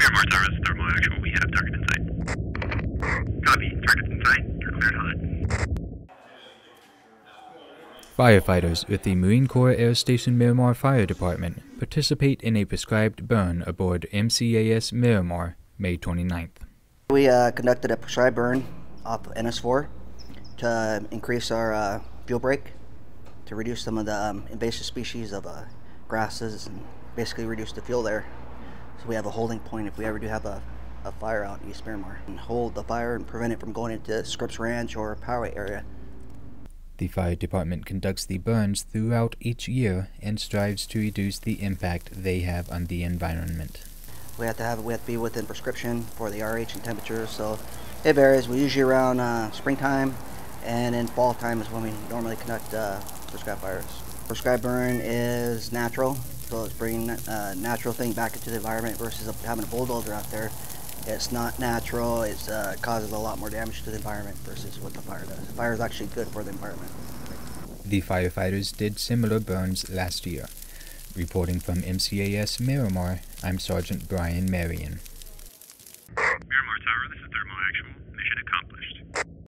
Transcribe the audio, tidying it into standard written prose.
Miramar Tower, this is Thermal Actual. We have target in sight. Copy. Target's in sight. You're cleared hot. Firefighters with the Marine Corps Air Station Miramar Fire Department participate in a prescribed burn aboard MCAS Miramar, May 29th. We conducted a prescribed burn off NS4 to increase our fuel break, to reduce some of the invasive species of grasses and basically reduce the fuel there. So we have a holding point if we ever do have a fire out in East Miramar, and hold the fire and prevent it from going into Scripps Ranch or Poway area. The fire department conducts the burns throughout each year and strives to reduce the impact they have on the environment. We have to be within prescription for the RH and temperatures, so it varies. We usually around springtime, and in fall time is when we normally conduct prescribed fires. Prescribed burn is natural, so it's bringing a natural thing back into the environment versus having a bulldozer out there. It's not natural. It causes a lot more damage to the environment versus what the fire does. The fire is actually good for the environment. The firefighters did similar burns last year. Reporting from MCAS Miramar, I'm Sergeant Brian Marion. Miramar Tower, this is Thermal Actual. Mission accomplished.